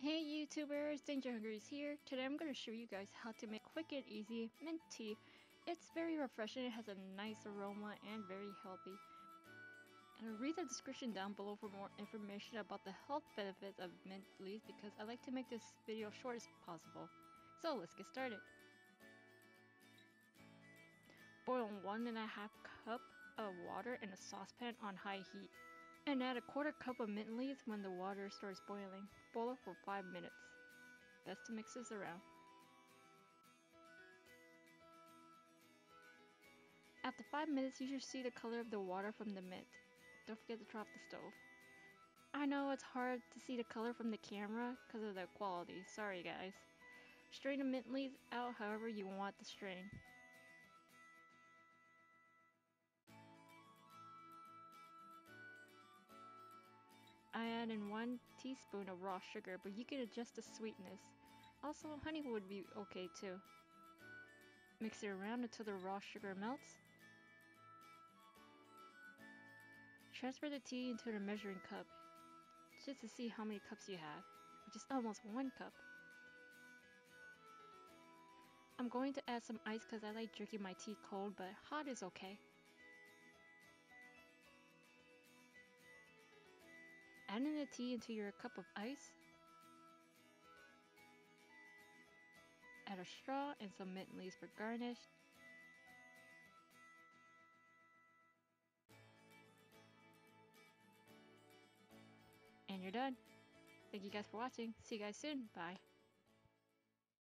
Hey YouTubers, Danger Hungry is here. Today I'm going to show you guys how to make quick and easy mint tea. It's very refreshing, it has a nice aroma and very healthy. And read the description down below for more information about the health benefits of mint leaves because I like to make this video short as possible. So let's get started. Boil 1.5 cup of water in a saucepan on high heat. And add a 1/4 cup of mint leaves when the water starts boiling. Boil it for 5 minutes. Best to mix this around. After 5 minutes, you should see the color of the water from the mint. Don't forget to turn off the stove. I know it's hard to see the color from the camera because of the quality. Sorry guys. Strain the mint leaves out however you want the strain. I add in 1 teaspoon of raw sugar, but you can adjust the sweetness. Also, honey would be okay too. Mix it around until the raw sugar melts. Transfer the tea into the measuring cup, just to see how many cups you have, which is almost 1 cup. I'm going to add some ice because I like drinking my tea cold, but hot is okay. Add in the tea into your cup of ice. Add a straw and some mint leaves for garnish. And you're done. Thank you guys for watching. See you guys soon. Bye.